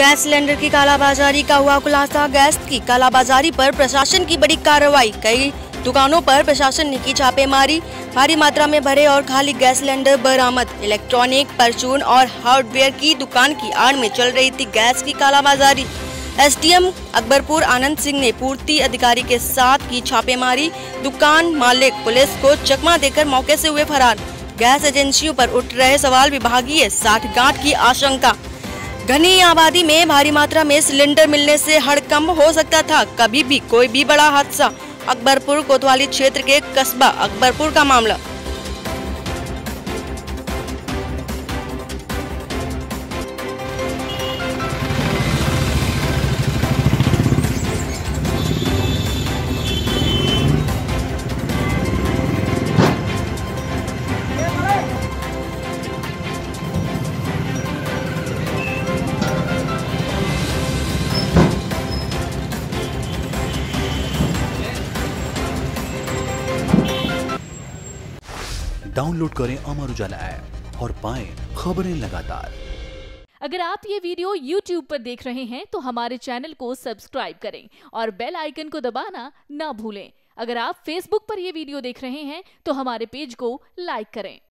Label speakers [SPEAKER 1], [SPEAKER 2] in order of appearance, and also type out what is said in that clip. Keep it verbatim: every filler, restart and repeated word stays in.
[SPEAKER 1] Gas cylinder की कालाबाजारी का हुआ खुलासा। गैस की कालाबाजारी पर प्रशासन की बड़ी कार्रवाई। कई दुकानों पर प्रशासन ने की छापेमारी। भारी मात्रा में भरे और खाली गैस सिलेंडर बरामद। इलेक्ट्रॉनिक, परचून और हार्डवेयर की दुकान की आड़ में चल रही थी गैस की कालाबाजारी। एसडीएम अकबरपुर आनंद सिंह ने पूर्ति अधिकारी के साथ की छापेमारी। दुकान मालिक पुलिस को चकमा देकर मौके से हुए फरार। गैस एजेंसियों पर उठ रहे सवाल, विभागीय साठगांठ की आशंका। घनी आबादी में भारी मात्रा में सिलेंडर मिलने से हड़कंप हो सकता था कभी भी कोई भी बड़ा हादसा। अकबरपुर कोतवाली क्षेत्र के कस्बा अकबरपुर का मामला।
[SPEAKER 2] डाउनलोड करें अमर उजाला ऐप और पाएं खबरें लगातार।
[SPEAKER 3] अगर आप ये वीडियो यूट्यूब पर देख रहे हैं तो हमारे चैनल को सब्सक्राइब करें और बेल आइकन को दबाना ना भूलें। अगर आप फेसबुक पर ये वीडियो देख रहे हैं तो हमारे पेज को लाइक करें।